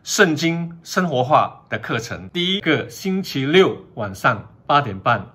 圣经生活化的课程，第一个星期六晚上8点半。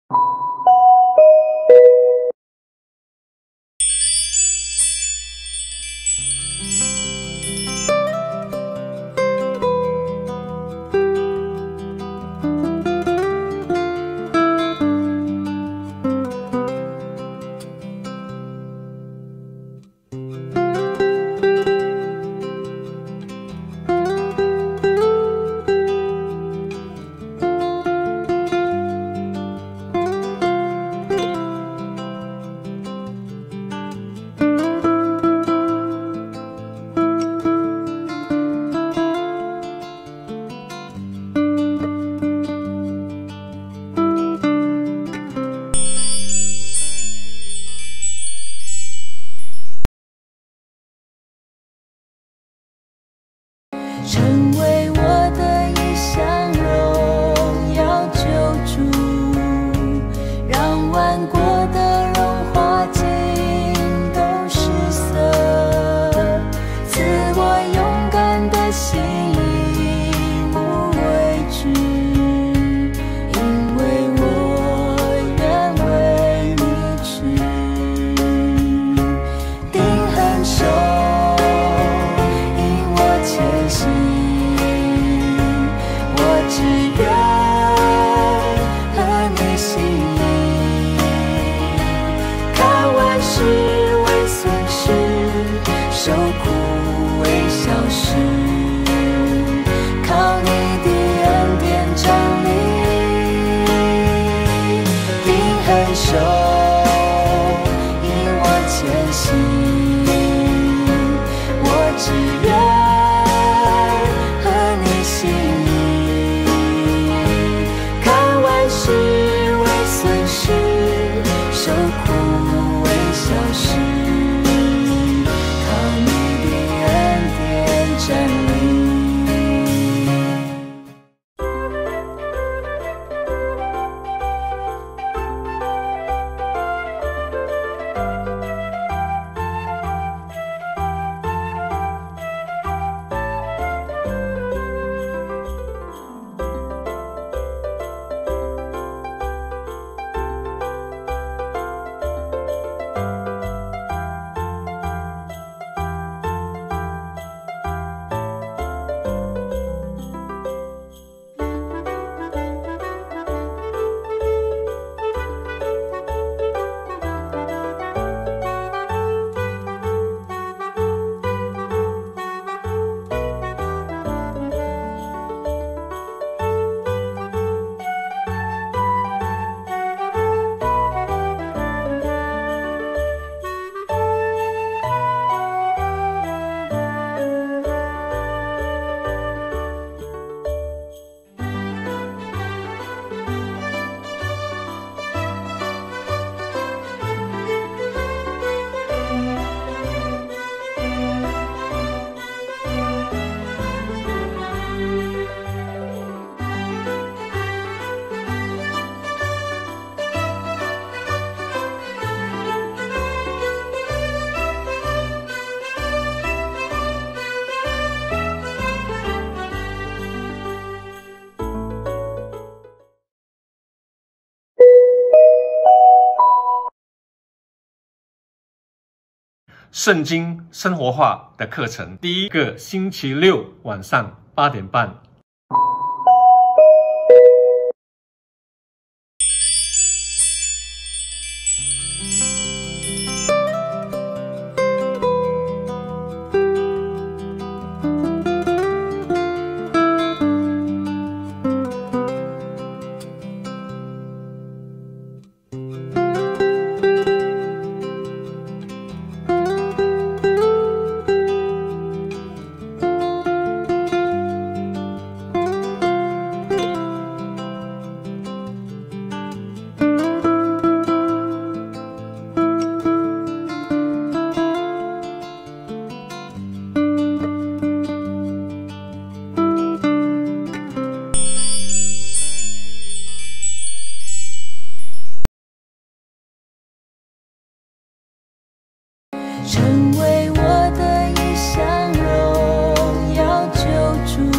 成为我的一项荣耀救主，让万国的荣华尽都失色，赐我勇敢的心，无畏惧，因为我愿为你去，定恒守，引我前行。只愿合你心意，看万事为损失，受苦为小事，靠你的恩典站立，定恒守，引我前行。我只愿和你心意，受苦为小事，靠你的恩典站立。 圣经生活化的课程，第一个星期六晚上8点半。成为我的一项荣耀救主。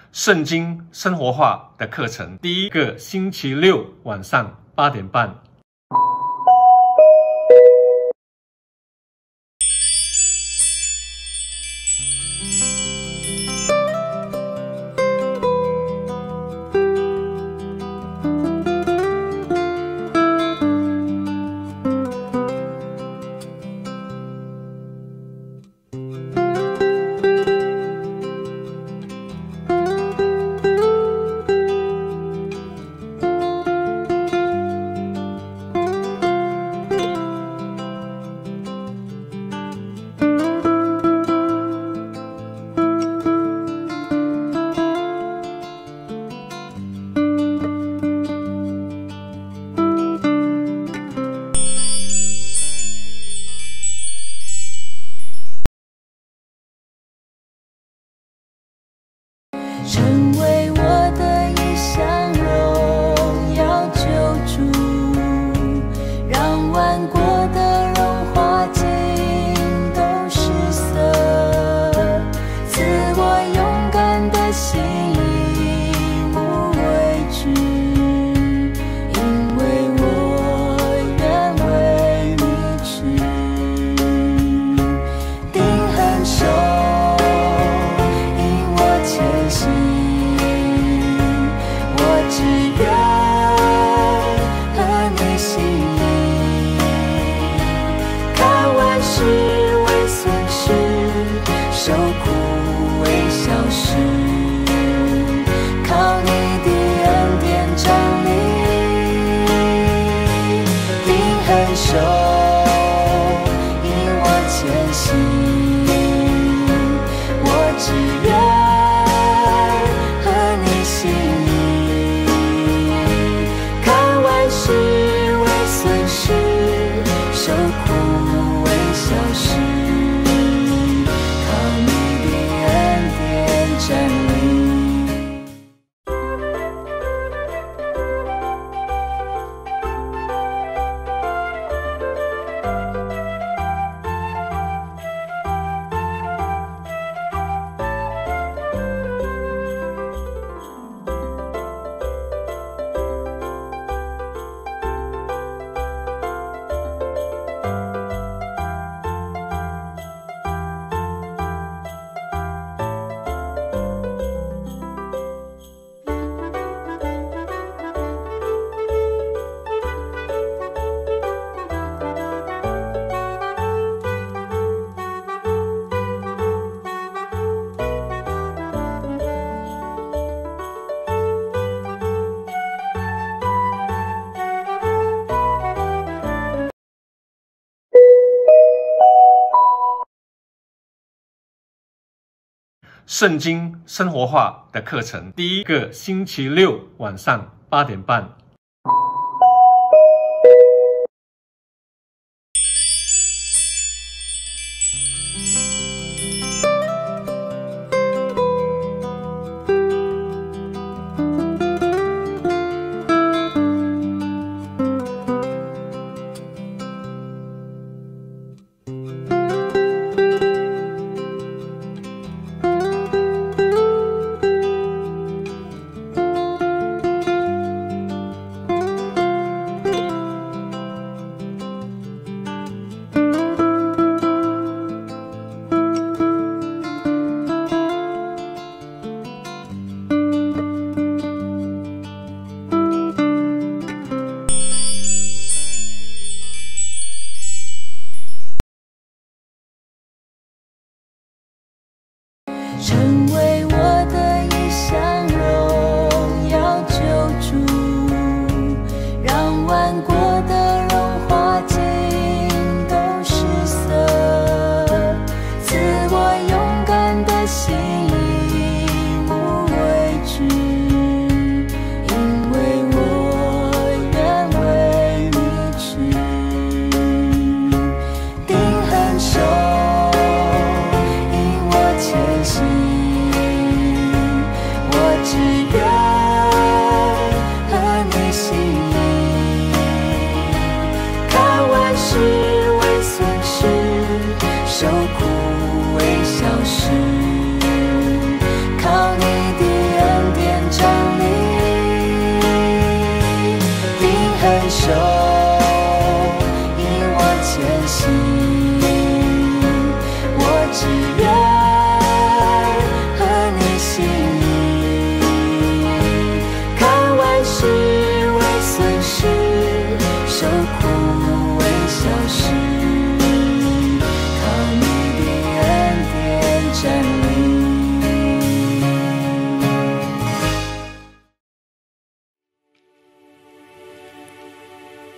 圣经生活化的课程，第一个星期六晚上8点半。 成为我的一项荣耀救主，让万国的荣华尽都失色，赐我勇敢的心，无畏惧，因为我愿为你去，定恒守，引我前行。只愿合你心意，看万事为损失，受苦为小事，靠你的恩典站立，定恒守，引我前行。我只愿和你心意，是为损失，受苦为小事，靠你的恩典站立。 圣经生活化的课程，第一个星期六晚上8点半。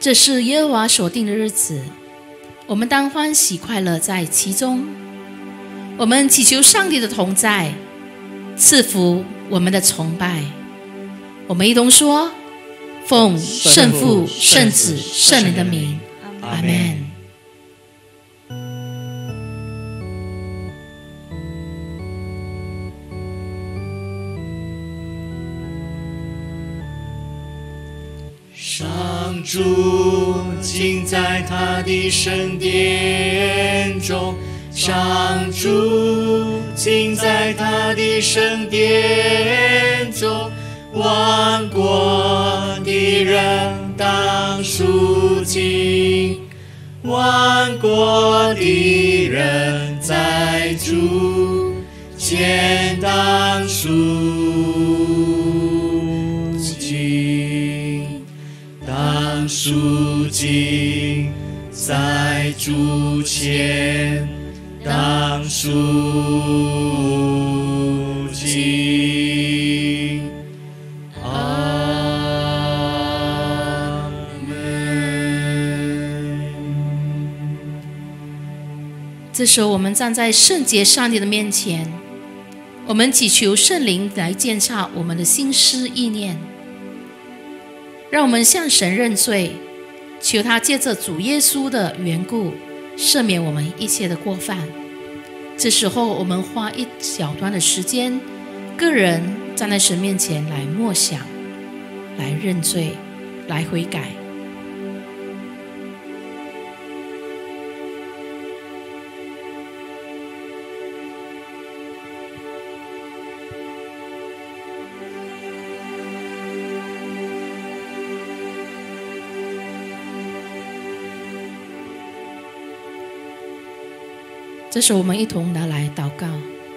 这是耶和华所定的日子，我们当欢喜快乐在其中。我们祈求上帝的同在，赐福我们的崇拜。我们一同说：奉圣父、圣子、圣灵的名，阿们。 上主竟在他的圣殿中，上主竟在他的圣殿中，万国的人当肃静，万国的人在主前当肃静，当肃静，在主前当肃静。阿门。 这时候，我们站在圣洁上帝的面前，我们祈求圣灵来鉴察我们的心思意念，让我们向神认罪，求他借着主耶稣的缘故赦免我们一切的过犯。这时候，我们花一小段的时间，个人站在神面前来默想，来认罪，来悔改。这时候我们一同的来祷告。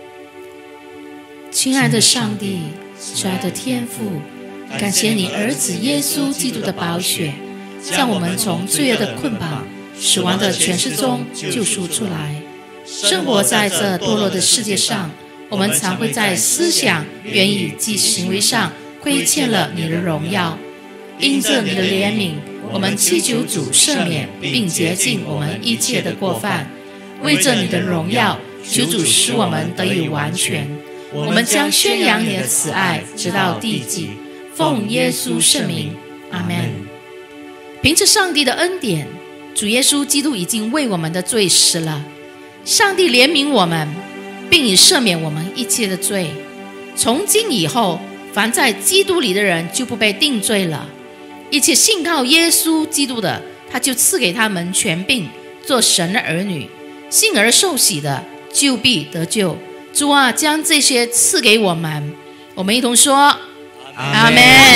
亲爱的上帝，慈爱的天父，感谢你儿子耶稣基督的宝血，将我们从罪恶的捆绑、死亡的权势中救赎出来。生活在这堕落的世界上，我们常会在思想、言语及行为上亏欠了你的荣耀。因着你的怜悯，我们祈求主赦免并洁净我们一切的过犯。为着你的荣耀，求主使我们得以完全。我们将宣扬你的慈爱，直到地极。奉耶稣圣名，阿们。凭着上帝的恩典，主耶稣基督已经为我们的罪死了。上帝怜悯我们，并已赦免我们一切的罪。从今以后，凡在基督里的人就不被定罪了。一切信靠耶稣基督的，他就赐给他们权柄，做神的儿女。信而受洗的，就必得救。主啊，将这些赐给我们。我们一同说阿们。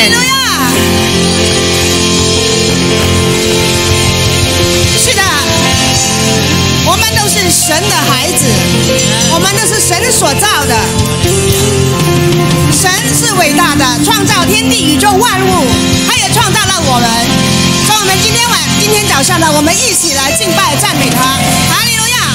是的，我们都是神的孩子，我们都是神所造的。神是伟大的，创造天地宇宙万物，他也创造了我们。所以我们今天早上呢，我们一起来敬拜赞美他。哈利路亚。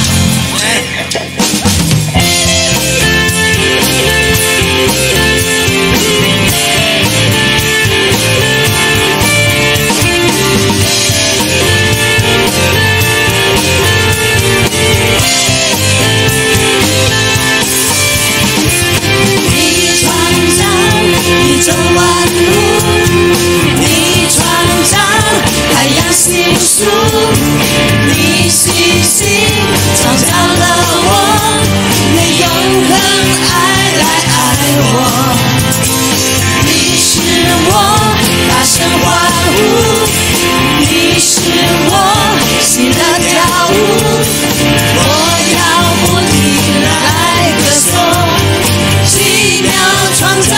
宇宙万物，你创造太阳星宿，你细心创造了我，你永恒爱来爱我，你使我大声欢呼，你使我喜乐跳舞，我要不停来歌颂奇妙创造。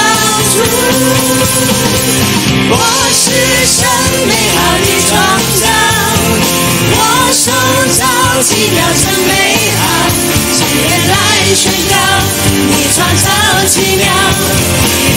我是神美好的创造，我手造奇妙真美好，世人来宣告你创造奇妙，你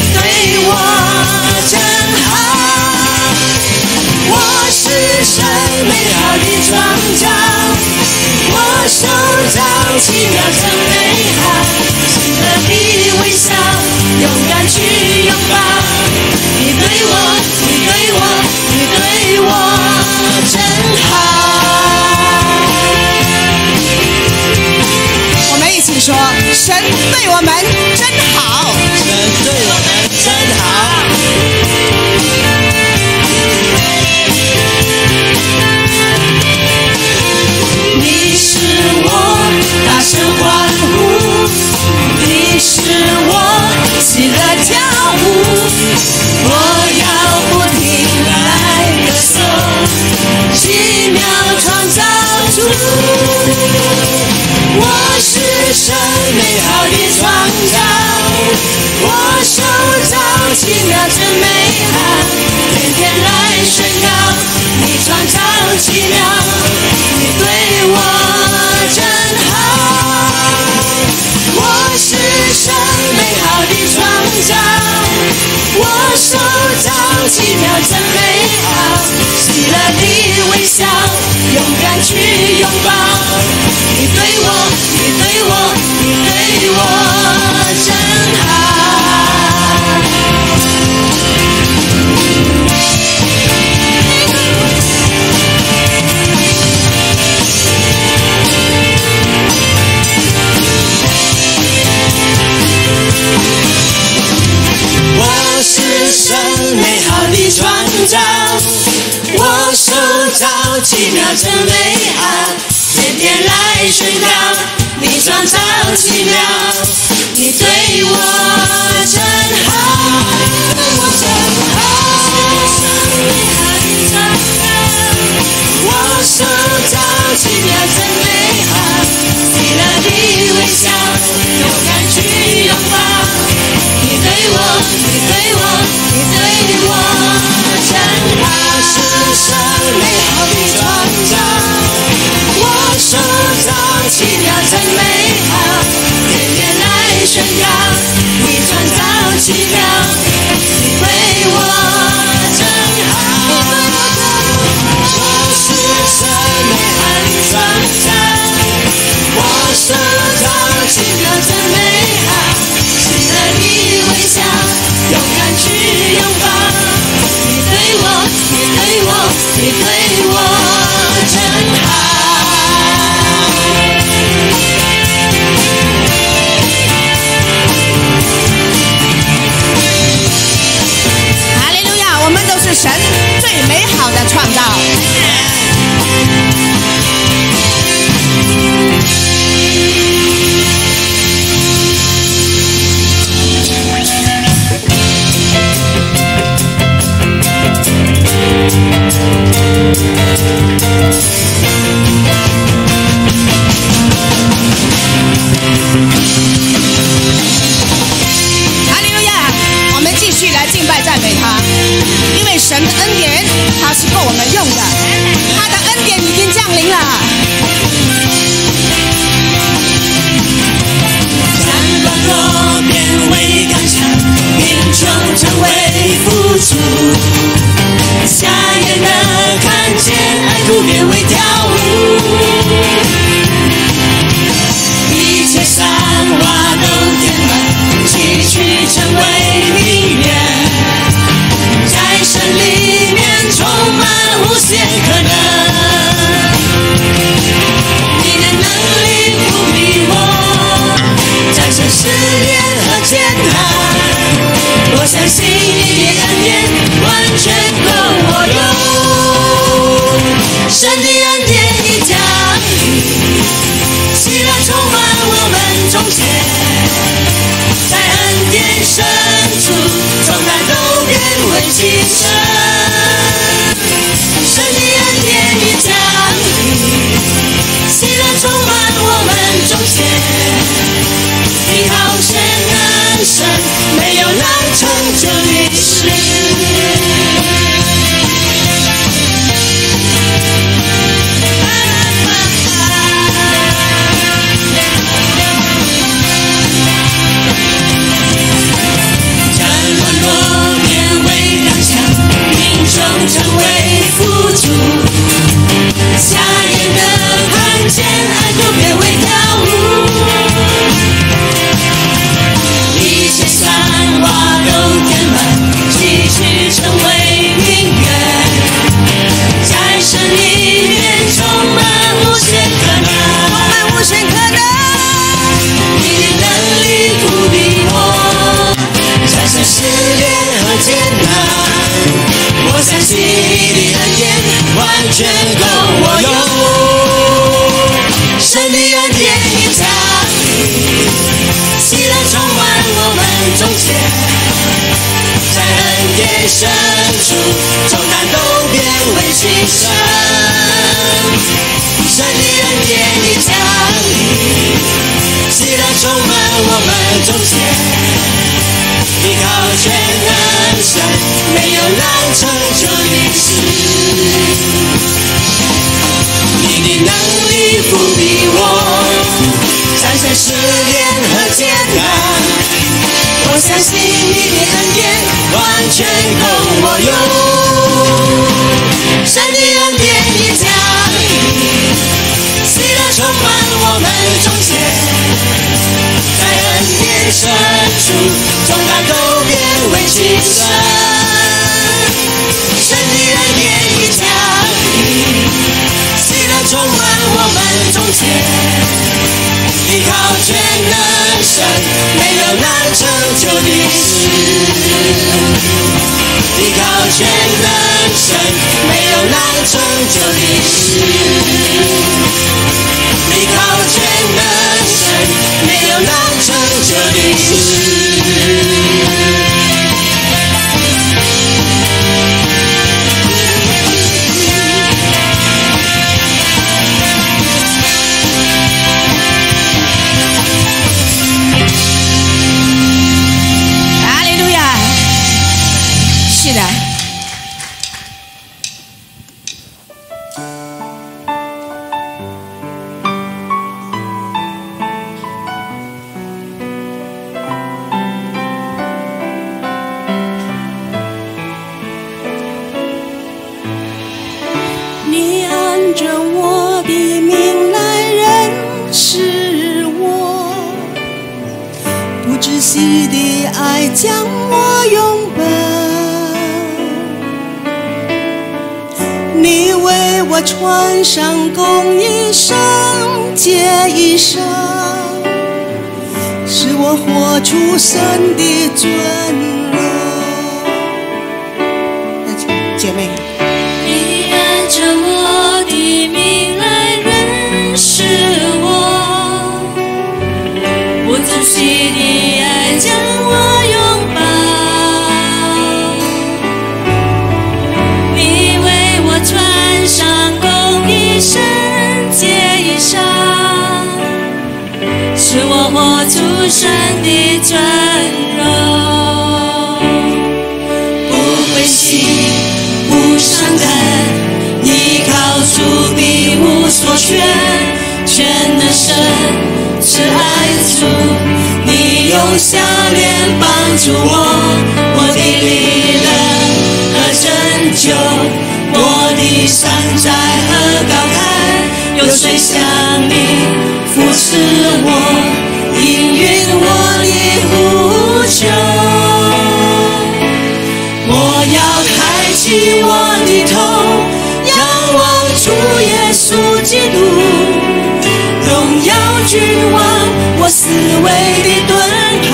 长。我受造奇妙真美好，天天来宣告你创造奇妙，你对我真好，对我真好。我受造奇妙真美好，喜乐的微笑，勇敢去拥抱。你对我，你对我，你对我真好，是神美好的创造。我受造奇妙真美好，天天来宣告你创造奇妙，你对我真好。我是神美好的创造，我受造奇妙真美好，喜乐的微笑，勇敢去拥抱。你对我，你对我，你对我真好。 哈利路亚！我们都是神最美好的创造。哈利路亚！我们继续来敬拜赞美他，因为神的恩典他是够我们用的，他的恩典已经降临了。 战乱若变为刚强，贫穷成为富足，瞎眼的看见，爱哭变为跳舞，一切山洼都填满，崎岖成为平原，在神里面充满无限可能。你的能力不比我战胜试炼和艰难，我相信你的恩典完全够我用。神的恩典已降临，喜乐充满我们中间，在恩典深处，重担都变为轻省。神的恩典已降临，喜乐充满我们中间，你好神能神，没有难成就的事。战乱若变为刚强，贫穷成为富足，瞎眼的看见，爱都变为跳舞，一切山洼都填满，崎岖成为平原，在神里面充满无限可能，充满无限可能。你的能力不比我战胜试炼和艰难，我相信你的恩典完全够我用。神的恩典已降临，喜乐充满我们中间，在恩典深处，重担都变为轻省。神的恩典已降临，喜乐充满我们中间，依靠全能神，没有难成就的事。你的能力不比我战胜试炼和艰难，我相信你的恩典完全够我用。神的恩典已降临，喜乐充满我们中间，在恩典深处，重担都变为轻省。神的恩典已降临，喜乐充满我们中间，依靠全能神，没有难成就的事，依靠全能起来。 你按着我的命来认识我，不窒息的爱将我拥抱，你为我穿上公义圣洁衣裳，使我活出神的尊荣。 姐妹， 你按着我的命来认识我，不窒息的爱将我拥抱，你为我穿上公义圣洁衣裳，使我活出神的尊荣，不灰心不伤感，依靠主必无所缺，全能神是爱主，你用笑脸帮助我的力量和拯救，我的山寨和高台，有谁像你扶持我，应允我的呼求，我要抬起我的头，仰望主耶稣基督，荣耀君王我思维的盾牌，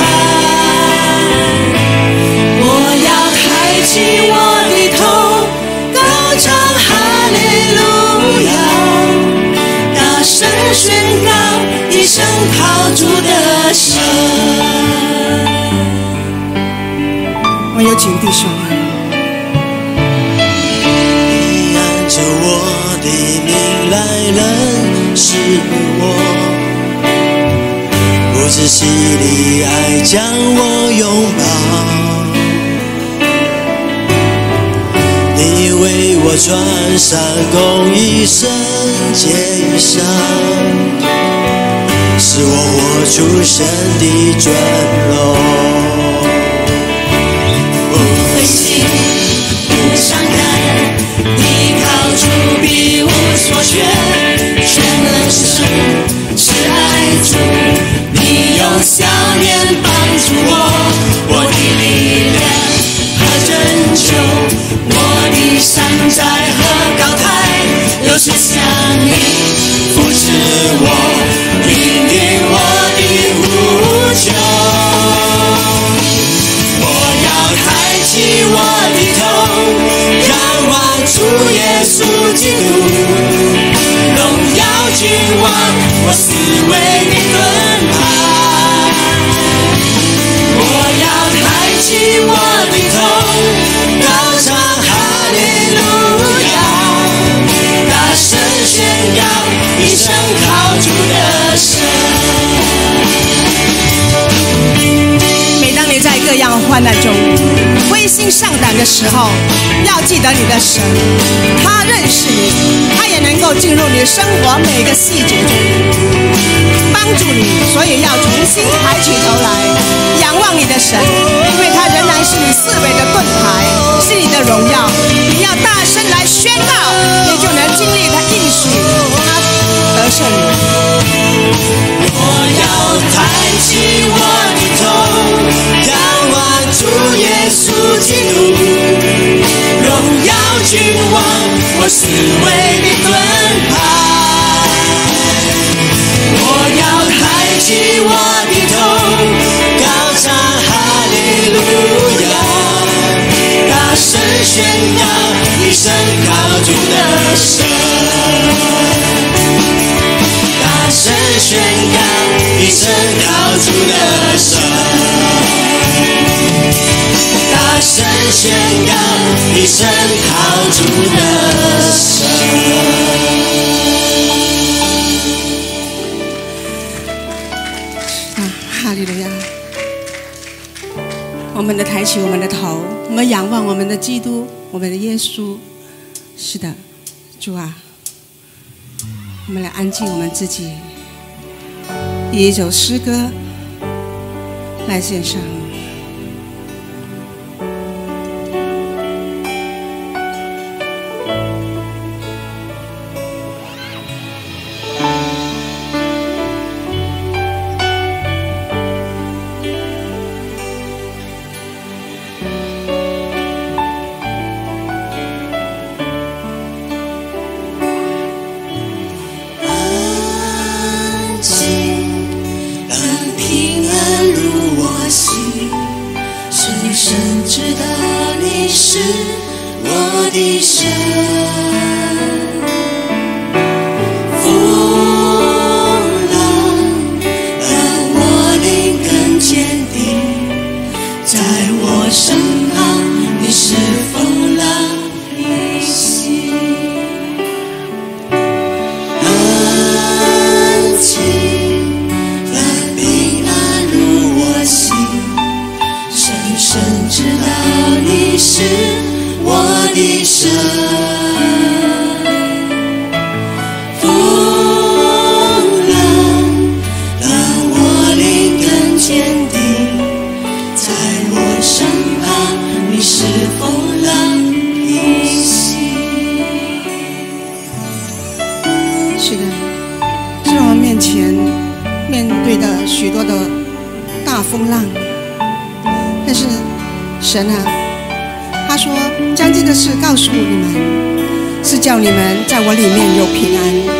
我要抬起我的头，高唱哈利路亚，大声宣告一声靠主的神。 我有请弟兄们。 着我的命来认识我，不窒息的爱将我拥抱，你为我穿上公义圣洁衣裳，使我活出神的尊荣， 不灰心不伤感，依靠主必无所缺，全能神是爱主，你用笑脸帮助我的力量和拯救，我的山寨和高台，有谁像你扶持我，应允我的呼求，我要抬起我的头，仰望主耶稣基督，荣耀君王我思维的盾牌，我要抬起我的头，高唱哈利路亚，大声宣告一声靠主的神。 每当你在各样患难中灰心丧胆的时候，要记得你的神，他认识你，他也能够进入你生活每个细节中帮助你，所以要重新抬起头来仰望你的神，因为他仍然是你四围的盾牌，是你的荣耀，你要大声来宣告，你就能经历他应许，他得胜。 我要抬起我的头，仰望主耶稣基督，荣耀君王我思维的盾牌，我要抬起我的头，高唱哈利路亚，大声宣告一声靠主的神，大声宣告一声靠主的神，大声宣告一声靠主的神。 哈利路亚！我们们的抬起我们的头，我们仰望我们的基督，我们的耶稣。是的，主啊，我们来安静我们自己，以一首诗歌来献上。神啊，他说将这个事告诉你们，是叫你们在我里面有平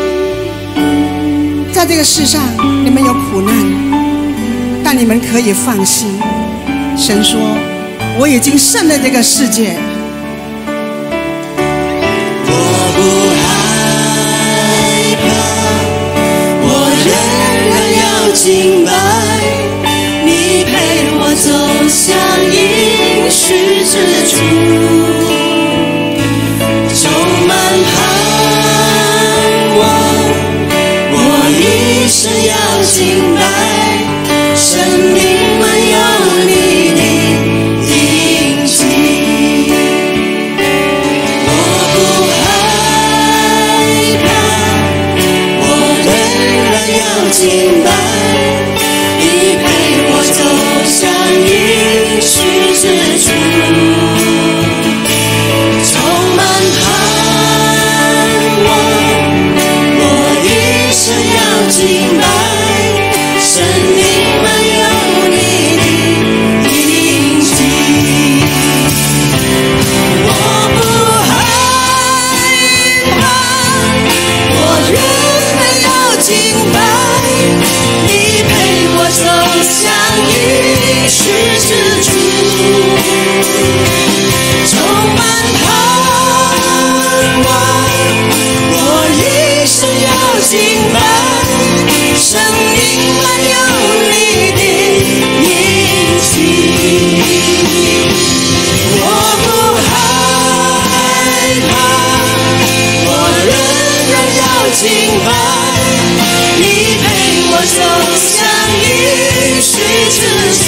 安。在这个世上你们有苦难，但你们可以放心。神说我已经胜了这个世界。 我不害怕，我仍然要敬拜，你陪我走向应许之处，充满盼望，我一生要敬拜，生命满有你的印记。我不害怕，我仍然要敬拜，你陪我走向应许之处，充满盼望，我一生要敬拜，生命满有你的印记。我不害怕，我仍然要敬拜，你陪我走向应许之处，充满盼望，我一生要敬拜，生命满有你的印记。我不害怕，我仍然要敬拜，你陪我走向应许之处，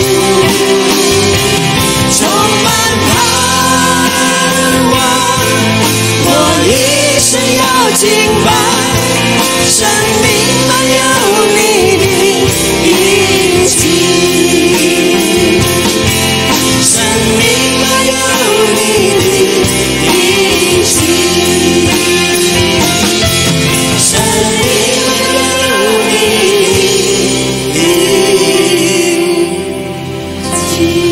充满盼望，我一生要敬拜，生命满有你的印记，生命满有你的印记，生命满有你的印记。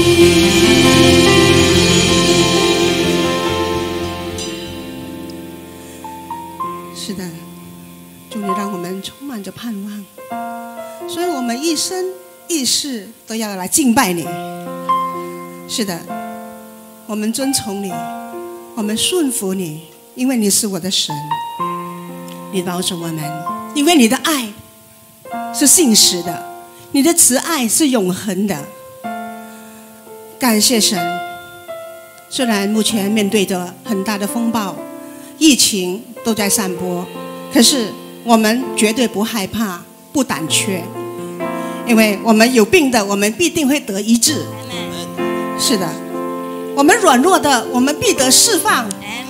是的，主你让我们充满着盼望，所以我们一生一世都要来敬拜你。是的，我们遵从你，我们顺服你，因为你是我的神，你保守我们，因为你的爱是信实的，你的慈爱是永恒的。感谢神，虽然目前面对着很大的风暴，疫情都在散播，可是我们绝对不害怕，不胆怯，因为我们有病的，我们必定会得医治。 是的，我们软弱的，我们必得释放。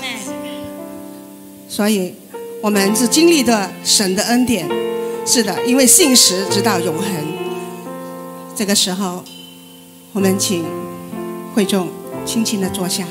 所以我们是经历的神的恩典。是的，因为信实直到永恒。这个时候，我们请会众轻轻地坐下。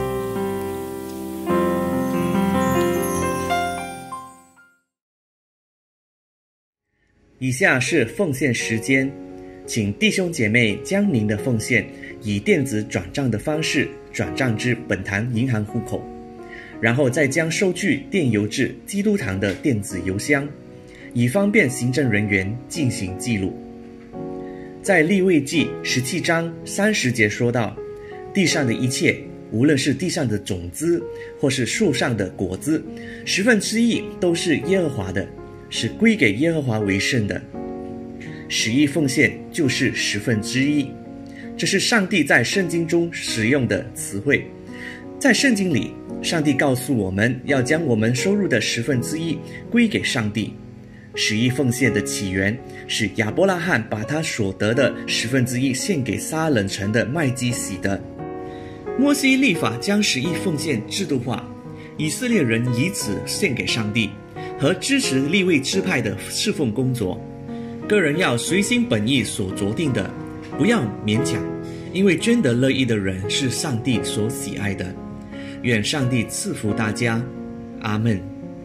以下是奉献时间，请弟兄姐妹将您的奉献以电子转账的方式转账至本堂银行户口，然后再将收据电邮至基督堂的电子邮箱，以方便行政人员进行记录。在利未记17章30节说到，地上的一切，无论是地上的种子或是树上的果子，1/10都是耶和华的，是归给耶和华为圣的。10亿奉献就是1/10，这是上帝在圣经中使用的词汇。在圣经里，上帝告诉我们要将我们收入的1/10归给上帝。10亿奉献的起源是亚伯拉罕把他所得的1/10献给撒冷城的麦基洗德。摩西立法将10亿奉献制度化，以色列人以此献给上帝，和支持利未支派的侍奉工作。个人要随心本意所酌定的，不要勉强，因为捐得乐意的人是上帝所喜爱的。愿上帝赐福大家，阿们。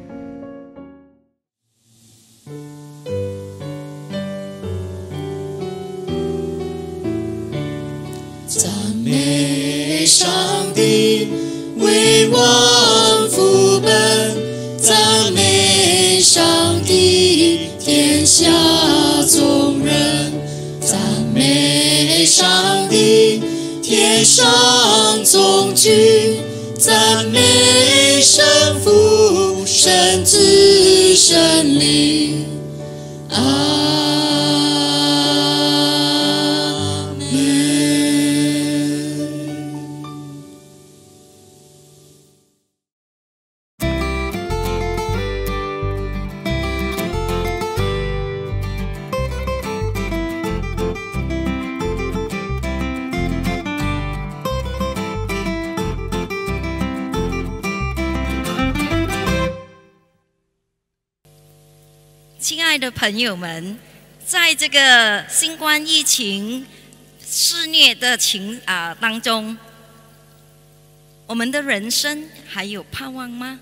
赞美上帝，为万福本，赞美上帝，天下众人，赞美上帝，天上众君，赞美神父、神子、神灵，阿亲爱的朋友们，在这个新冠疫情肆虐的当中，我们的人生还有盼望吗？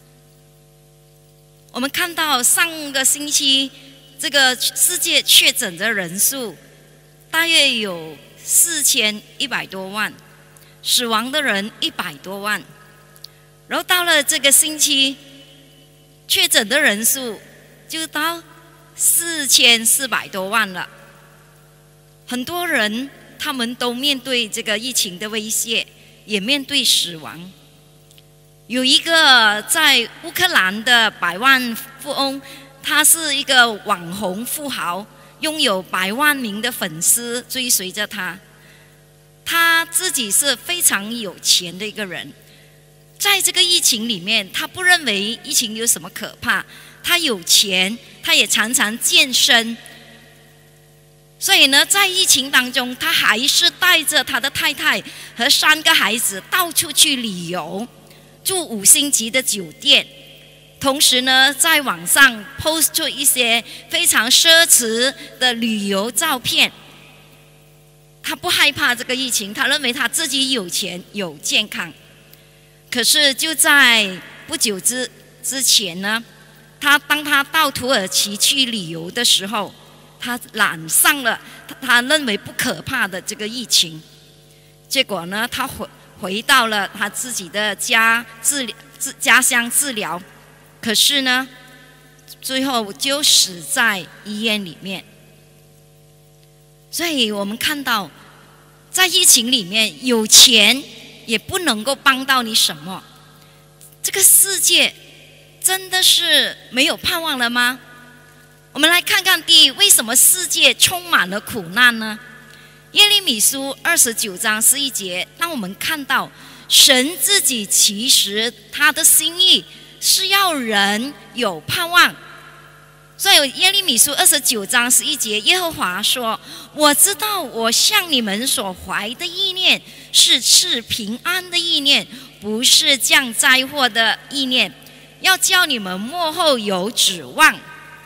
我们看到上个星期这个世界确诊的人数大约有4100多万，死亡的人100多万，然后到了这个星期，确诊的人数就到4400多万了。很多人他们都面对这个疫情的威胁，也面对死亡。有一个在乌克兰的百万富翁，他是一个网红富豪，拥有100万名的粉丝追随着他。他自己是非常有钱的一个人，在这个疫情里面，他不认为疫情有什么可怕。他有钱，他也常常健身，所以呢，在疫情当中，他还是带着他的太太和3个孩子到处去旅游，住5星级的酒店，同时呢，在网上 post 出一些非常奢侈的旅游照片。他不害怕这个疫情，他认为他自己有钱有健康。可是就在不久之前呢，当他到土耳其去旅游的时候，他染上了他认为不可怕的这个疫情。结果呢，他回到了他自己的家乡治疗，可是呢，最后就死在医院里面。所以我们看到，在疫情里面，有钱也不能够帮到你什么。这个世界真的是没有盼望了吗？我们来看看第一，为什么世界充满了苦难呢？耶利米书29章11节，让我们看到神自己其实他的心意是要人有盼望， 所以耶利米书29章11节，耶和华说：我知道我向你们所怀的意念是赐平安的意念，不是降灾祸的意念，要叫你们末后有指望。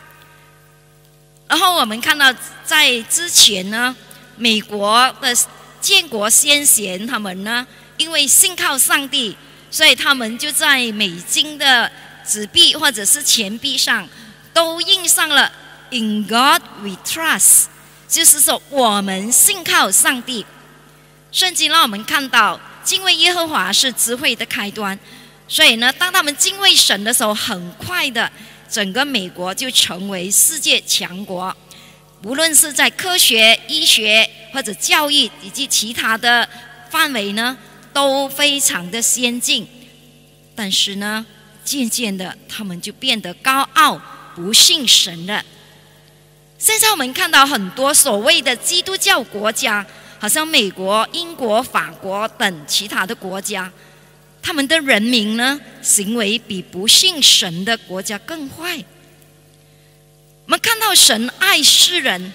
然后我们看到在之前呢，美国的建国先贤他们呢，因为信靠上帝，所以他们就在美金的纸币或者是钱币上都印上了 In God we trust， 就是说我们信靠上帝。圣经让我们看到敬畏耶和华是智慧的开端，所以呢，当他们敬畏神的时候，很快的整个美国就成为世界强国，无论是在科学、医学或者教育以及其他的范围呢，都非常的先进。但是呢，渐渐的他们就变得高傲，不信神了。现在我们看到很多所谓的基督教国家，好像美国、英国、法国等其他的国家，他们的人民呢，行为比不信神的国家更坏。我们看到神爱世人，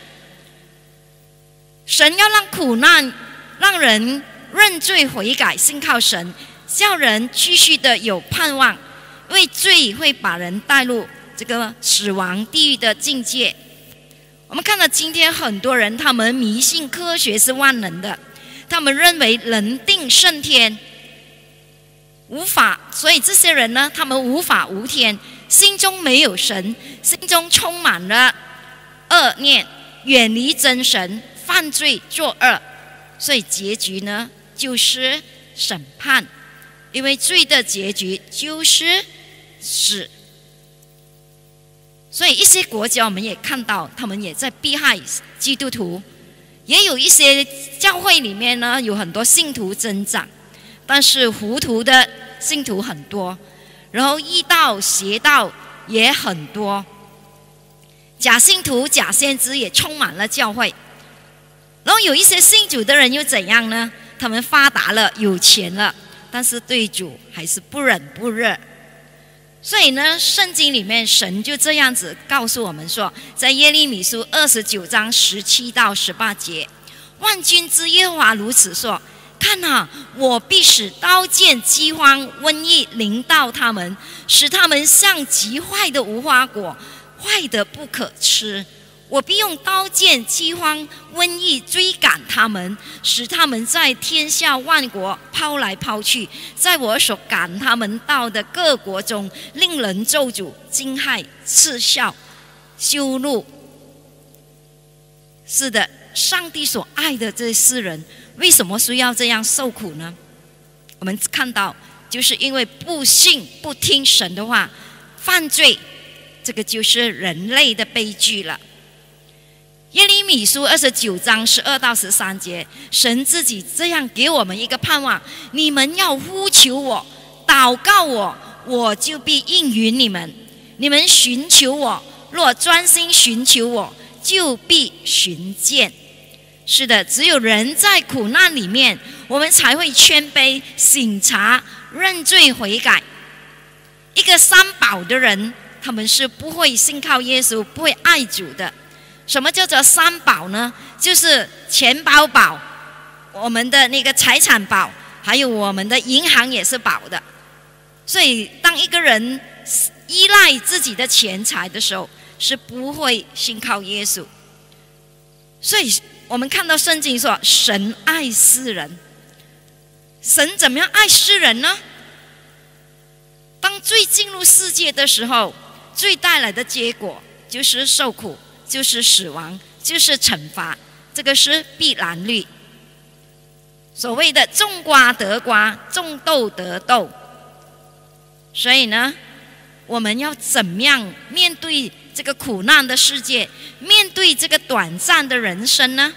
神要让苦难让人认罪悔改，信靠神，叫人继续的有盼望，因为罪会把人带入这个死亡地狱的境界。我们看到今天很多人，他们迷信科学是万能的，他们认为人定胜天，无法，所以这些人呢，他们无法无天，心中没有神，心中充满了恶念，远离真神，犯罪作恶，所以结局呢就是审判，因为罪的结局就是死。所以一些国家我们也看到，他们也在迫害基督徒，也有一些教会里面呢，有很多信徒增长，但是糊涂的信徒很多，然后异道邪道也很多，假信徒假先知也充满了教会。然后有一些信主的人又怎样呢？他们发达了，有钱了，但是对主还是不冷不热。所以呢，圣经里面神就这样子告诉我们说，在耶利米书29章17到18节，万军之耶和华如此说：看啊，我必使刀剑、饥荒、瘟疫临到他们，使他们像极坏的无花果，坏得不可吃。我必用刀剑、饥荒、瘟疫追赶他们，使他们在天下万国抛来抛去，在我所赶他们到的各国中，令人咒诅、惊骇、嗤笑、羞辱。是的，上帝所爱的这世人，为什么需要这样受苦呢？我们看到，就是因为不信、不听神的话，犯罪，这个就是人类的悲剧了。耶利米书29章12到13节，神自己这样给我们一个盼望：你们要呼求我，祷告我，我就必应允你们。你们寻求我，若专心寻求我，就必寻见。是的，只有人在苦难里面，我们才会谦卑、省察、认罪悔改。一个三宝的人，他们是不会信靠耶稣，不会爱主的。什么叫做三宝呢？就是钱包保，我们的那个财产保，还有我们的银行也是保的。所以当一个人依赖自己的钱财的时候，是不会信靠耶稣。所以我们看到圣经说，神爱世人。神怎么样爱世人呢？当罪进入世界的时候，罪带来的结果就是受苦，就是死亡，就是惩罚，这个是必然律。所谓的种瓜得瓜，种豆得豆。所以呢，我们要怎么样面对这个苦难的世界，面对这个短暂的人生呢？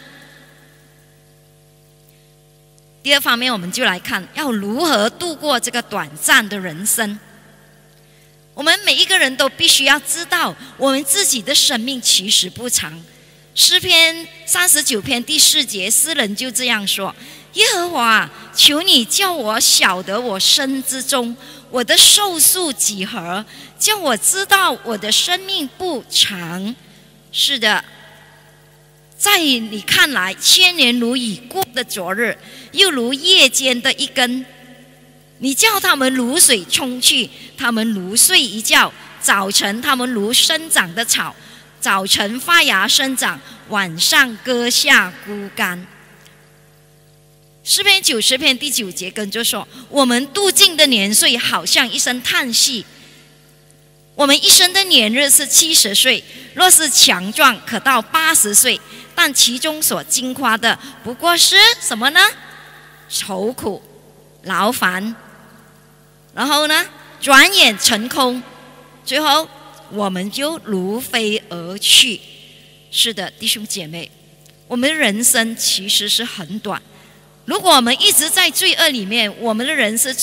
第二方面，我们就来看要如何度过这个短暂的人生。我们每一个人都必须要知道，我们自己的生命其实不长。诗篇39篇第4节，诗人就这样说： 耶和华，求你叫我晓得我身之中我的寿数几何，叫我知道我的生命不长。是的，在你看来，1000年如已过的昨日，又如夜间的一更。你叫他们如水冲去，他们如睡一觉；早晨他们如生长的草，早晨发芽生长，晚上割下枯干。诗篇90篇第9节跟着说：我们度尽的年岁好像一声叹息，我们一生的年日是70岁，若是强壮可到80岁，但其中所经夸的不过是什么呢？愁苦劳烦，然后呢转眼成空，最后我们就如飞而去。是的，弟兄姐妹，我们的人生其实是很短。如果我们一直在罪恶里面，我们的人生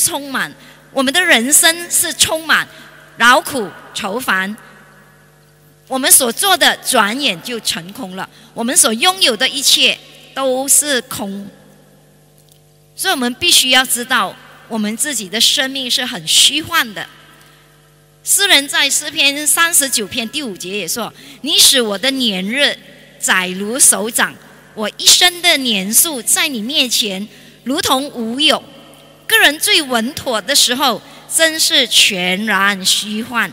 是充满劳苦愁烦，我们所做的转眼就成空了，我们所拥有的一切都是空。所以我们必须要知道，我们自己的生命是很虚幻的。诗人在诗篇39篇第5节也说：你使我的年日窄如手掌，我一生的年数在你面前如同无有。个人最稳妥的时候，真是全然虚幻。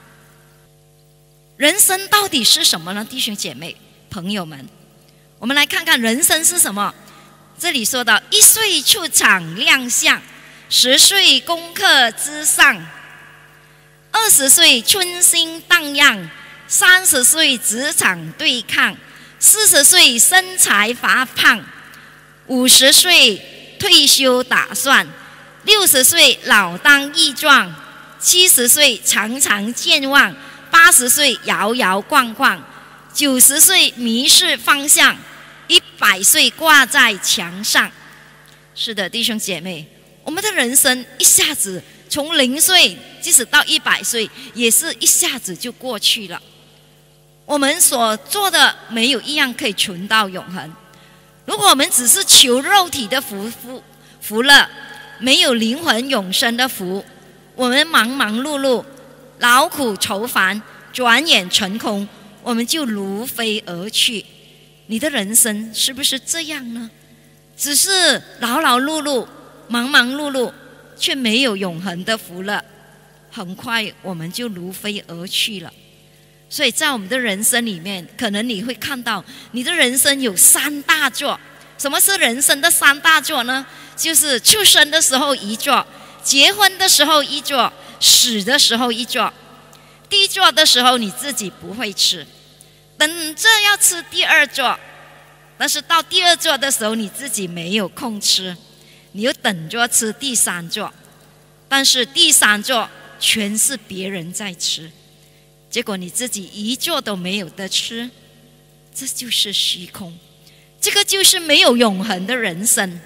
人生到底是什么呢？弟兄姐妹朋友们，我们来看看人生是什么。这里说到：1岁出场亮相，10岁攻克之上，20岁春心荡漾，30岁职场对抗，40岁身材发胖，50岁退休打算，60岁老当益壮，70岁常常健忘，80岁摇摇晃晃，90岁迷失方向，100岁挂在墙上。是的，弟兄姐妹，我们的人生一下子从0岁即使到100岁，也是一下子就过去了。我们所做的没有一样可以存到永恒。如果我们只是求肉体的福乐，没有灵魂永生的福，我们忙忙碌碌劳苦愁烦，转眼成空，我们就如飞而去。你的人生是不是这样呢？只是劳劳碌碌忙忙碌碌，却没有永恒的福乐，很快我们就如飞而去了。所以在我们的人生里面，可能你会看到你的人生有3大座。什么是人生的3大座呢？就是出生的时候一座，结婚的时候一座，死的时候一座。第一座的时候你自己不会吃，等着要吃第2座，但是到第2座的时候你自己没有空吃，你又等着吃第3座，但是第3座全是别人在吃，结果你自己一座都没有得吃。这就是虚空，这个就是没有永恒的人生。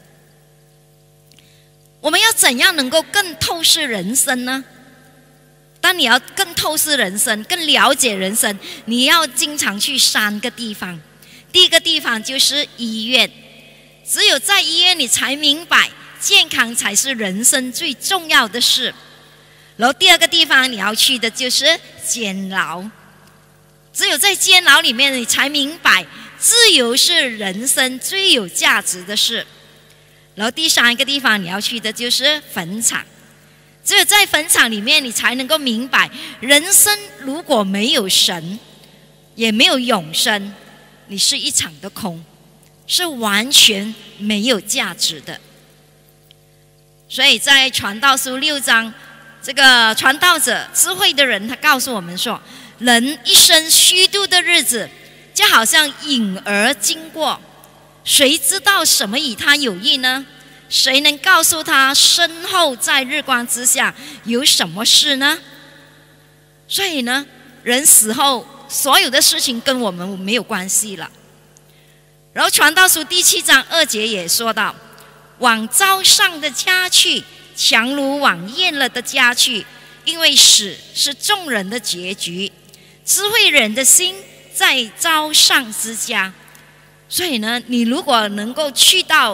我们要怎样能够更透视人生呢？当你要更透视人生，更了解人生，你要经常去3个地方。第一个地方就是医院，只有在医院你才明白健康才是人生最重要的事。然后第2个地方你要去的就是监牢，只有在监牢里面你才明白自由是人生最有价值的事。然后第3个地方你要去的就是坟场，只有在坟场里面你才能够明白，人生如果没有神，也没有永生，你是一场的空，是完全没有价值的。所以在传道书6章，这个传道者智慧的人他告诉我们说，人一生虚度的日子就好像影儿经过，谁知道什么与他有益呢？谁能告诉他身后在日光之下有什么事呢？所以呢，人死后所有的事情跟我们没有关系了。然后传道书第7章2节也说到，往招上的家去，强如往厌了的家去，因为死是众人的结局，智慧人的心在招上之家。所以呢，你如果能够去到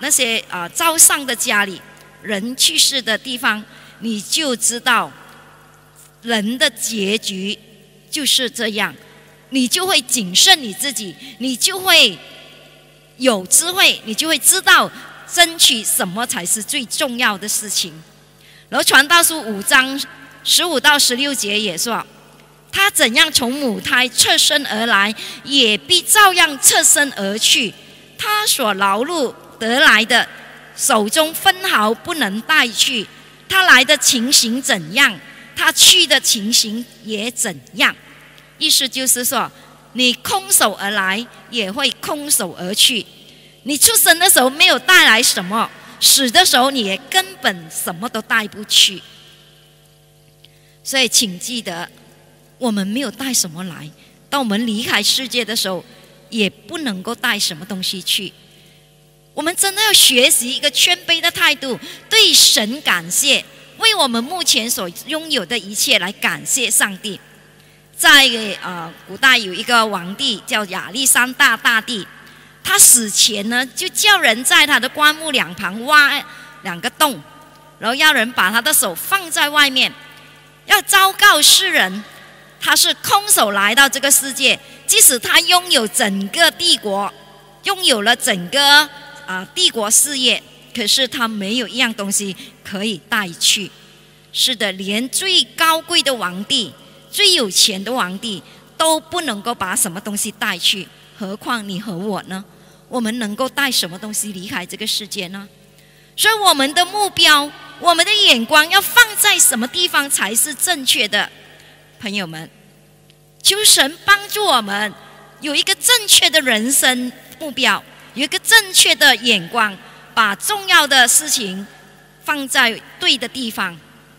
那些招丧的家里，人去世的地方，你就知道人的结局就是这样，你就会谨慎你自己，你就会有智慧，你就会知道争取什么才是最重要的事情。然后传道书5章15到16节也说，他怎样从母胎侧身而来，也必照样侧身而去。他所劳碌得来的，手中分毫不能带去。他来的情形怎样，他去的情形也怎样。意思就是说，你空手而来，也会空手而去。你出生的时候没有带来什么，死的时候你也根本什么都带不去。所以请记得，我们没有带什么来，当我们离开世界的时候，也不能够带什么东西去。我们真的要学习一个谦卑的态度，对神感谢，为我们目前所拥有的一切来感谢上帝。在古代有一个皇帝叫亚历山大大帝，他死前呢，就叫人在他的棺木两旁挖2个洞，然后要人把他的手放在外面，要昭告世人，他是空手来到这个世界。即使他拥有整个帝国，拥有了整个帝国事业，可是他没有一样东西可以带去。是的，连最高贵的皇帝，最有钱的皇帝都不能够把什么东西带去，何况你和我呢？我们能够带什么东西离开这个世界呢？所以我们的目标，我们的眼光要放在什么地方才是正确的？朋友们，求神帮助我们有一个正确的人生目标，有一个正确的眼光，把重要的事情放在对的地方。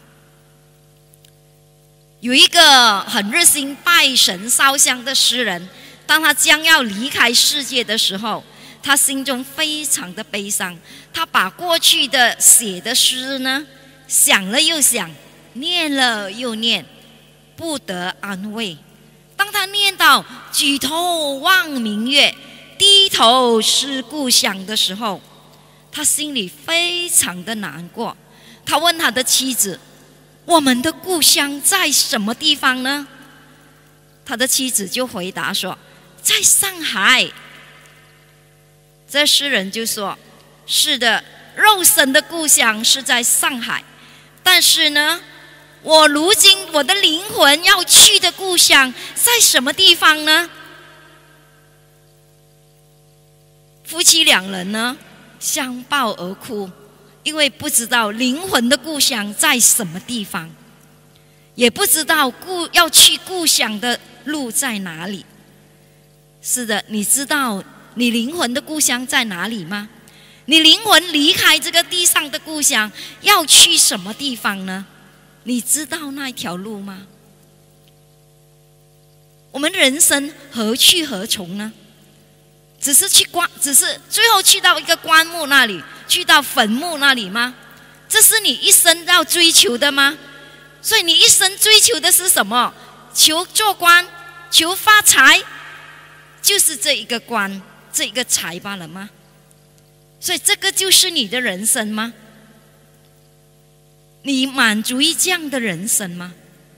有一个很热心拜神烧香的诗人，当他将要离开世界的时候，他心中非常的悲伤。他把过去的写的诗呢，想了又想，念了又念，不得安慰。当他念到举头望明月，低头思故乡的时候，他心里非常的难过。他问他的妻子，我们的故乡在什么地方呢？他的妻子就回答说，在上海。这诗人就说，是的，肉身的故乡是在上海，但是呢，我如今我的灵魂要去的故乡在什么地方呢？夫妻2人呢，相抱而哭，因为不知道灵魂的故乡在什么地方，也不知道要去故乡的路在哪里。是的，你知道你灵魂的故乡在哪里吗？你灵魂离开这个地上的故乡要去什么地方呢？你知道那条路吗？我们人生何去何从呢？只是最后去到一个棺木那里，去到坟墓那里吗？这是你一生要追求的吗？所以你一生追求的是什么？求做官，求发财，就是这一个官，这一个财罢了吗？所以这个就是你的人生吗？你满足于这样的人生吗？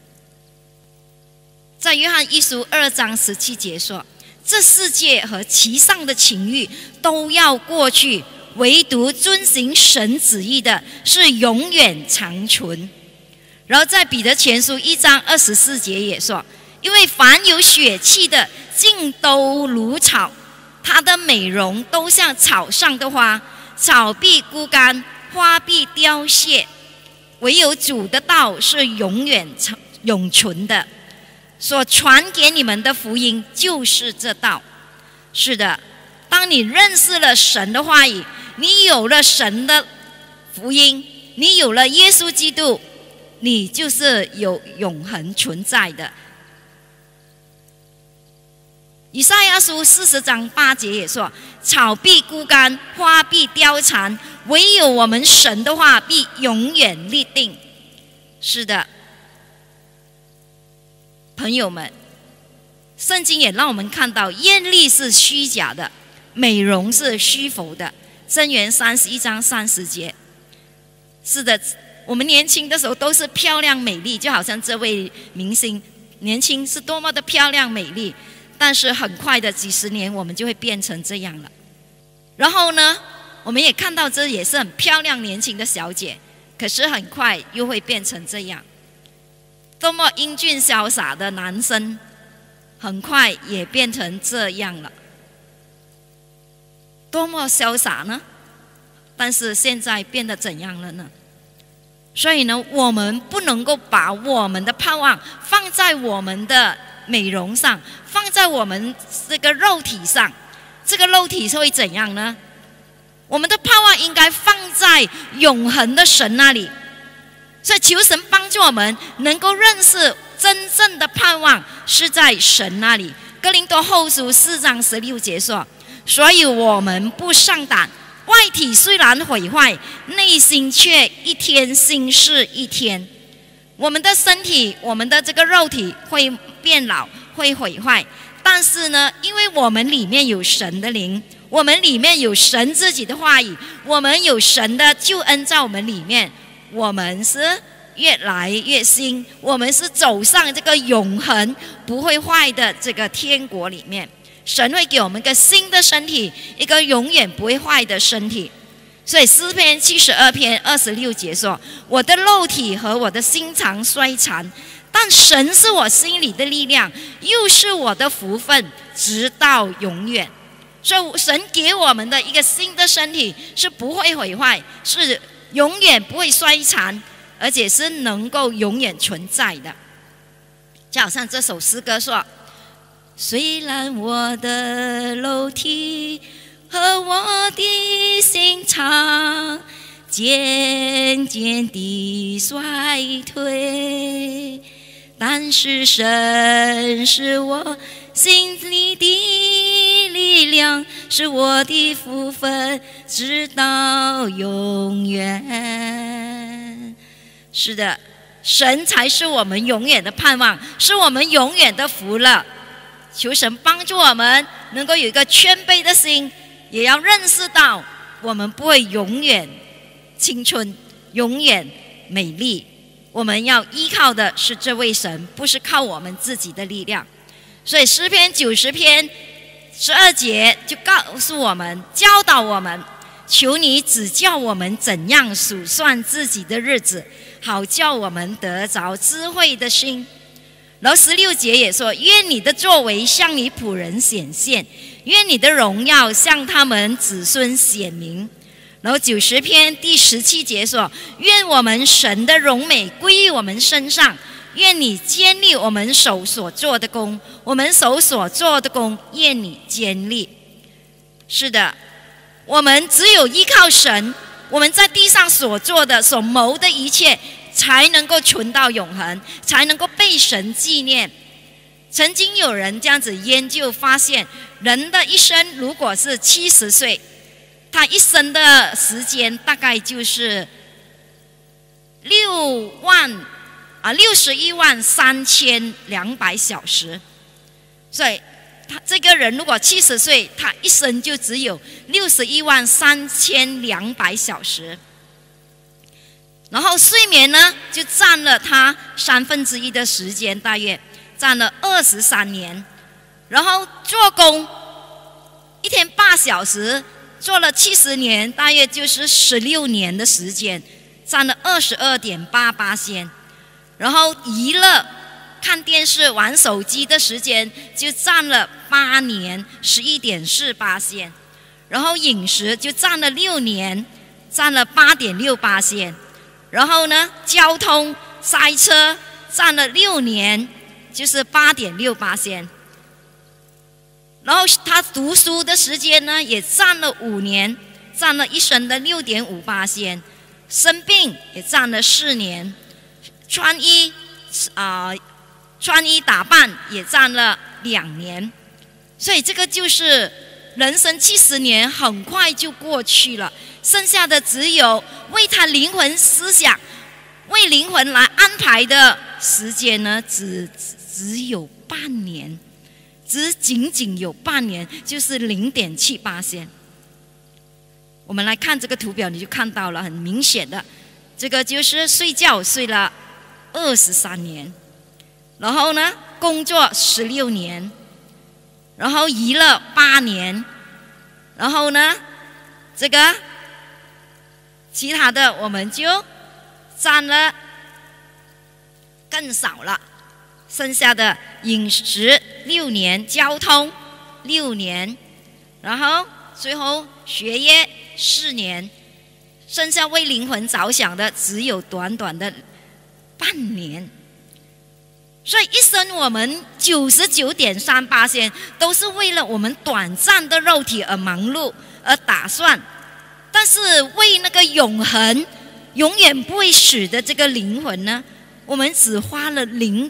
在约翰一书2章17节说，这世界和其上的情欲都要过去，唯独遵行神旨意的是永远长存。然后在彼得前书1章24节也说，因为凡有血气的尽都如草，它的美容都像草上的花，草必枯干，花必凋谢，唯有主的道是永存的。所传给你们的福音就是这道。是的，当你认识了神的话语，你有了神的福音，你有了耶稣基督，你就是有永恒存在的。以赛亚书40章8节也说，草必枯干，花必凋残，唯有我们神的话必永远立定。是的，朋友们，圣经也让我们看到，艳丽是虚假的，美容是虚浮的， 箴言31章30节。是的，我们年轻的时候都是漂亮美丽，就好像这位明星年轻是多么的漂亮美丽，但是很快的几十年我们就会变成这样了。然后呢，我们也看到这也是很漂亮年轻的小姐，可是很快又会变成这样。多么英俊潇洒的男生，很快也变成这样了。多么潇洒呢？但是现在变得怎样了呢？所以呢，我们不能够把我们的盼望放在我们的美容上，放在我们这个肉体上。这个肉体是会怎样呢？我们的盼望应该放在永恒的神那里。所以求神帮助我们能够认识真正的盼望是在神那里。哥林多后书4章16节说，所以我们不上胆，外体虽然毁坏，内心却一天新似一天。我们的身体，我们的这个肉体会变老，会毁坏，但是呢，因为我们里面有神的灵，我们里面有神自己的话语，我们有神的救恩在我们里面，我们是越来越新，我们是走上这个永恒不会坏的这个天国里面。神会给我们一个新的身体，一个永远不会坏的身体。所以诗篇72篇26节说，我的肉体和我的心肠衰残，但神是我心里的力量，又是我的福分，直到永远。所以神给我们的一个新的身体是不会毁坏，是永远不会衰残，而且是能够永远存在的。就好像这首诗歌说，虽然我的肉体和我的心肠渐渐地衰退，但是神是我心里的力量，是我的福分，直到永远。是的，神才是我们永远的盼望，是我们永远的福乐。求神帮助我们能够有一个谦卑的心，也要认识到我们不会永远青春，永远美丽。我们要依靠的是这位神，不是靠我们自己的力量。所以诗篇90篇12节就告诉我们，教导我们，求你指教我们怎样数算自己的日子，好叫我们得着智慧的心。然后16节也说，愿你的作为向你仆人显现，愿你的荣耀向他们子孙显明。然后90篇第17节说，愿我们神的荣美归于我们身上，愿你坚立我们手所做的工，我们手所做的工愿你坚立。是的，我们只有依靠神，我们在地上所做的所谋的一切才能够存到永恒，才能够被神纪念。曾经有人这样子研究发现，人的一生如果是70岁，他一生的时间大概就是613200小时。所以他这个人如果70岁，他一生就只有613200小时。然后睡眠呢，就占了他1/3的时间，大约占了23年。然后做工一天8小时，做了70年，大约就是16年的时间，占了22.8%。然后娱乐看电视玩手机的时间就占了8年，11.4%。然后饮食就占了6年，占了8.6%。然后呢，交通塞车占了6年，就是8.6%。然后他读书的时间呢，也占了5年，占了一生的6.5%。生病也占了4年，穿衣打扮也占了2年。所以这个就是人生70年很快就过去了，剩下的只有为他灵魂思想，为灵魂来安排的时间呢，只有半年，仅有半年，就是0.7%。 我们来看这个图表，你就看到了很明显的，这个就是睡觉睡了23年，然后呢工作16年，然后娱乐8年，然后呢这个其他的我们就占了更少了，剩下的饮食6年，交通6年，然后最后学业4年，剩下为灵魂着想的只有短短的半年。所以一生我们99.3%都是为了我们短暂的肉体而忙碌而打算，但是为那个永恒永远不会死的这个灵魂呢，我们只花了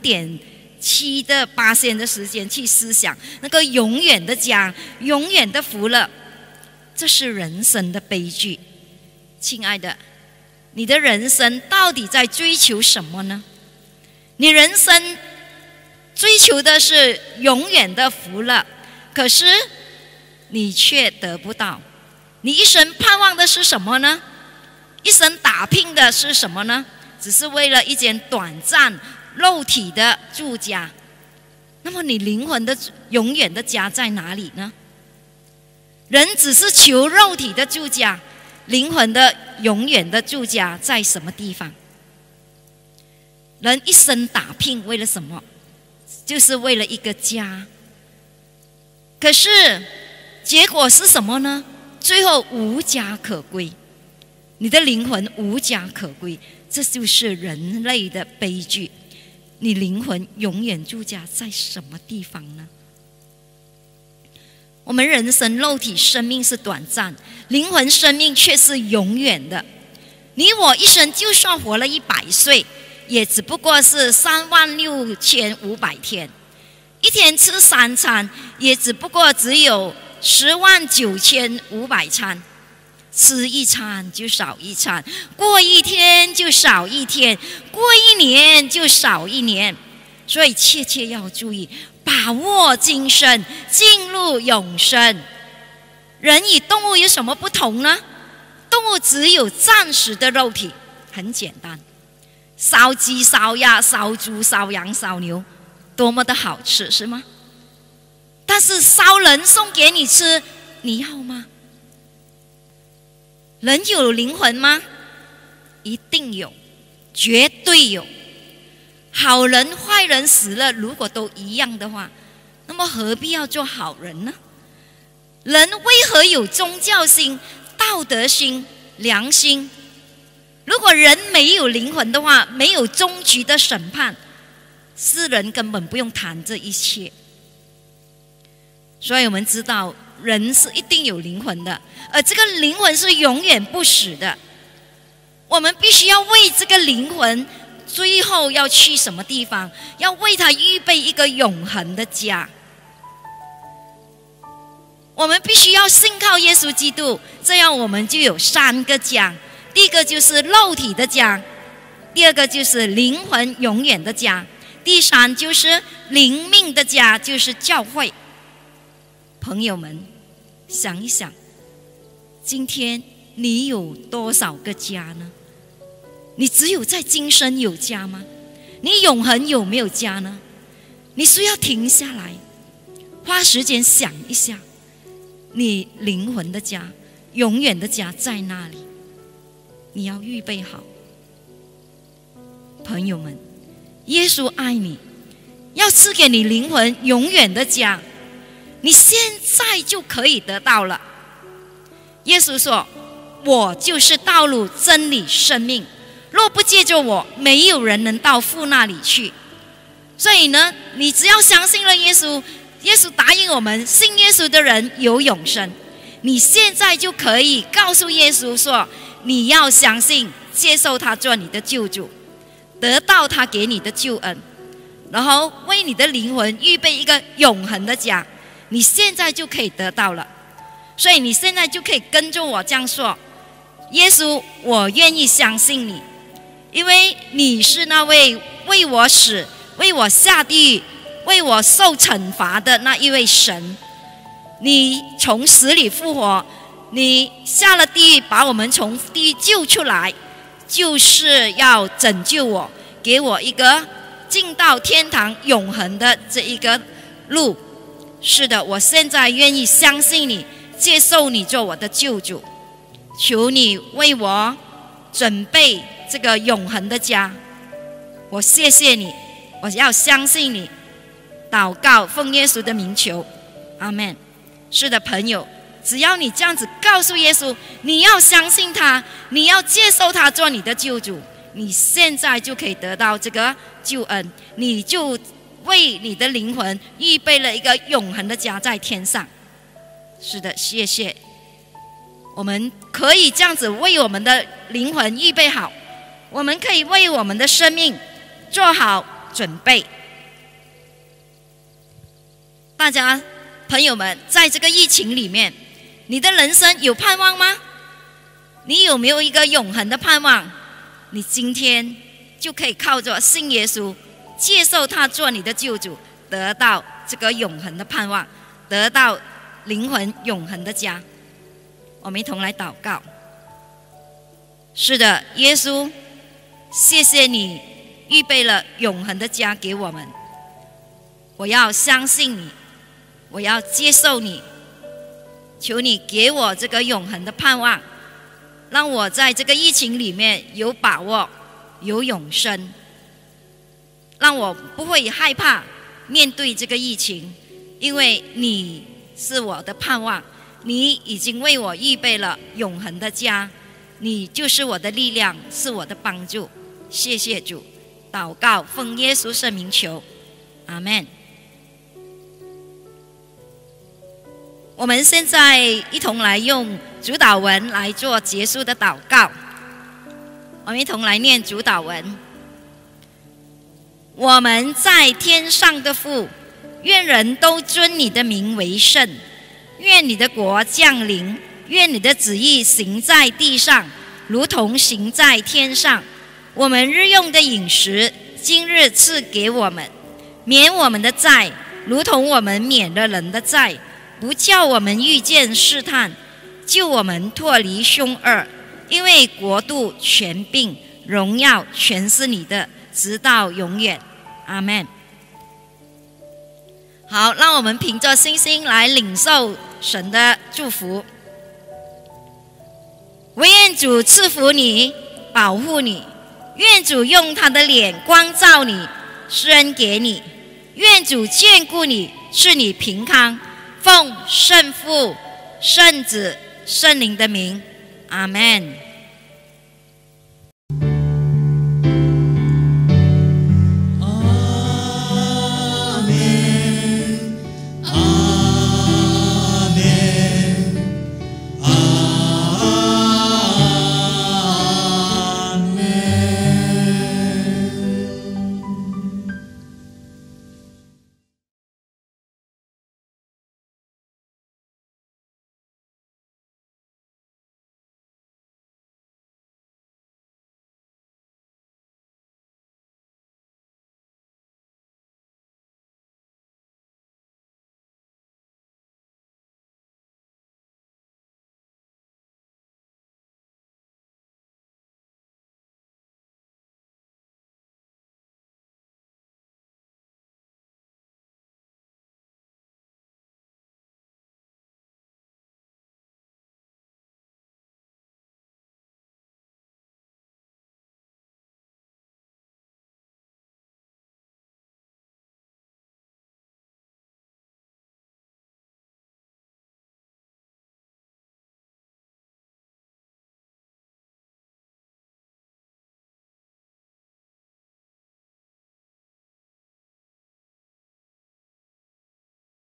0.7% 的时间去思想那个永远的家，永远的福乐。这是人生的悲剧。亲爱的，你的人生到底在追求什么呢？你人生追求的是永远的福乐，可是你却得不到。你一生盼望的是什么呢？一生打拼的是什么呢？只是为了一间短暂肉体的住家。那么你灵魂的永远的家在哪里呢？人只是求肉体的住家，灵魂的永远的住家在什么地方？人一生打拼为了什么？就是为了一个家。可是结果是什么呢？最后无家可归，你的灵魂无家可归，这就是人类的悲剧。你灵魂永远住家在什么地方呢？我们人生肉体生命是短暂，灵魂生命却是永远的。你我一生就算活了100岁，也只不过是36500天，一天吃3餐，也只不过只有109500餐，吃一餐就少一餐，过一天就少一天，过一年就少一年。所以切切要注意，把握今生，进入永生。人与动物有什么不同呢？动物只有暂时的肉体，很简单，烧鸡、烧鸭、烧猪、烧羊、烧牛，多么的好吃，是吗？但是烧人送给你吃，你要吗？人有灵魂吗？一定有，绝对有。好人坏人死了，如果都一样的话，那么何必要做好人呢？人为何有宗教心、道德心、良心？如果人没有灵魂的话，没有终局的审判，世人根本不用谈这一切。所以我们知道人是一定有灵魂的，而这个灵魂是永远不死的。我们必须要为这个灵魂最后要去什么地方，要为他预备一个永恒的家。我们必须要信靠耶稣基督，这样我们就有3个家。第一个就是肉体的家，第二个就是灵魂永远的家，第3就是灵命的家，就是教会。朋友们，想一想，今天你有多少个家呢？你只有在今生有家吗？你永恒有没有家呢？你需要停下来，花时间想一下，你灵魂的家、永远的家在哪里？你要预备好。朋友们，耶稣爱你，要赐给你灵魂永远的家，你现在就可以得到了。耶稣说：“我就是道路、真理、生命，若不借着我，没有人能到父那里去。”所以呢，你只要相信了耶稣，耶稣答应我们，信耶稣的人有永生。你现在就可以告诉耶稣说，你要相信，接受他做你的救主，得到他给你的救恩，然后为你的灵魂预备一个永恒的家。你现在就可以得到了。所以你现在就可以跟着我这样说：耶稣，我愿意相信你，因为你是那位为我死、为我下地狱、为我受惩罚的那一位神。你从死里复活， 你下了地狱，把我们从地狱救出来，就是要拯救我，给我一个进到天堂永恒的这一个路。是的，我现在愿意相信你，接受你做我的救主。求你为我准备这个永恒的家，我谢谢你，我要相信你。祷告奉耶稣的名求，阿们。是的，朋友，只要你这样子告诉耶稣，你要相信他，你要接受他做你的救主，你现在就可以得到这个救恩，你就为你的灵魂预备了一个永恒的家在天上。是的，谢谢。我们可以这样子为我们的灵魂预备好，我们可以为我们的生命做好准备。大家朋友们，在这个疫情里面，你的人生有盼望吗？你有没有一个永恒的盼望？你今天就可以靠着信耶稣，接受他做你的救主，得到这个永恒的盼望，得到灵魂永恒的家。我们一同来祷告。是的，耶稣，谢谢你预备了永恒的家给我们。我要相信你，我要接受你，求你给我这个永恒的盼望，让我在这个疫情里面有把握，有永生，让我不会害怕面对这个疫情，因为你是我的盼望，你已经为我预备了永恒的家，你就是我的力量，是我的帮助。谢谢主，祷告奉耶稣圣名求，阿们。我们现在一同来用主祷文来做结束的祷告。我们一同来念主祷文。我们在天上的父，愿人都尊你的名为圣，愿你的国降临，愿你的旨意行在地上，如同行在天上。我们日用的饮食，今日赐给我们，免我们的债，如同我们免了人的债，不叫我们遇见试探，救我们脱离凶恶。因为国度、权柄、荣耀全是你的，直到永远。阿们。好，让我们凭着信心来领受神的祝福。惟愿主赐福你，保护你，愿主用他的脸光照你，施恩给你，愿主眷顾你，赐你平康。奉圣父、圣子、圣灵的名，阿们。